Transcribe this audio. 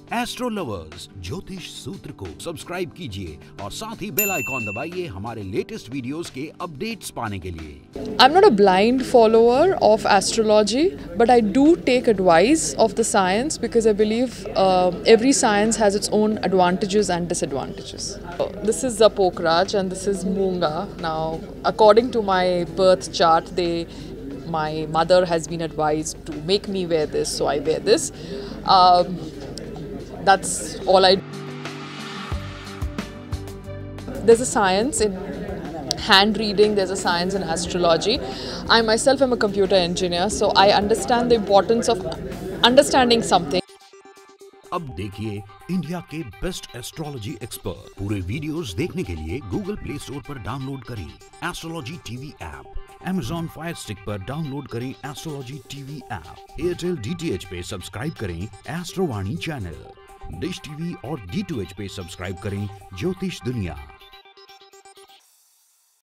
Astro lovers, ज्योतिष सूत्र को सब्सक्राइब कीजिए और साथ ही बेल आइकॉन दबाइए हमारे लेटेस्ट वीडियोस के अपडेट्स पाने के लिए। I'm not a blind follower of astrology, but I do take advice of the science because I believe every science has its own advantages and disadvantages. This is the Pokraj and this is Moonga. Now, according to my birth chart, my mother has been advised to make me wear this, so I wear this. That's all I do. There's a science in hand reading, there's a science in astrology. I myself am a computer engineer, so I understand the importance of understanding something. अब देखिए India के best astrology expert. पूरे videos देखने के लिए Google Play Store पर download करें astrology TV app, Amazon fire stick पर डाउनलोड करें astrology TV app, Airtel DTH पे सब्सक्राइब करें एस्ट्रोवाणी चैनल, डिश टीवी और D2H पे सब्सक्राइब करें ज्योतिष दुनिया।